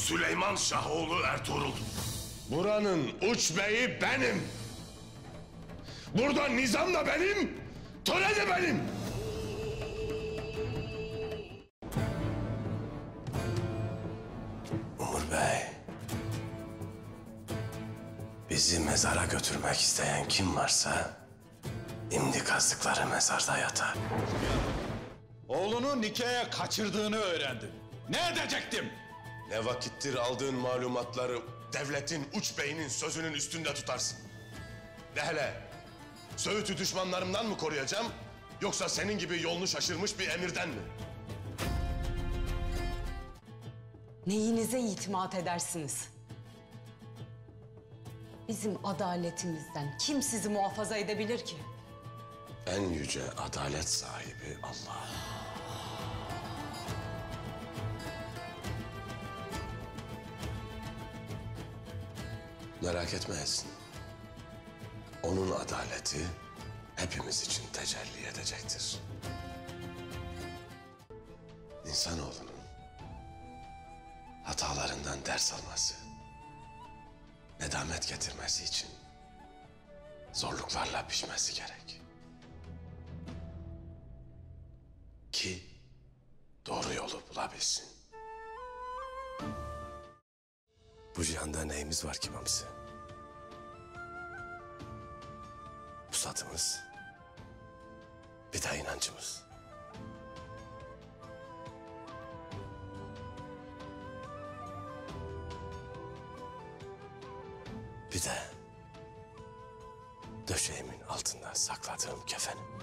Süleyman Şahoğlu Ertuğrul. Buranın uç beyi benim. Burada nizam da benim, töre de benim. Umur Bey, bizi mezara götürmek isteyen kim varsa şimdi kazdıkları mezarda yatar. Oğlunu Nike'ye kaçırdığını öğrendim. Ne edecektim? Ne vakittir aldığın malumatları devletin uç beyinin sözünün üstünde tutarsın. De hele, Söğüt'ü düşmanlarımdan mı koruyacağım, yoksa senin gibi yolunu şaşırmış bir emirden mi? Neyinize itimat edersiniz? Bizim adaletimizden kim sizi muhafaza edebilir ki? En yüce adalet sahibi Allah. Merak etmeyesin. Onun adaleti hepimiz için tecelli edecektir. İnsanoğlunun hatalarından ders alması, nedamet getirmesi için zorluklarla pişmesi gerek. Ki doğru yolu bulabilsin. Bu cihanda neyimiz var ki Mamsi? Pusatımız, bir de inancımız. Bir de döşeğimin altında sakladığım kefenim.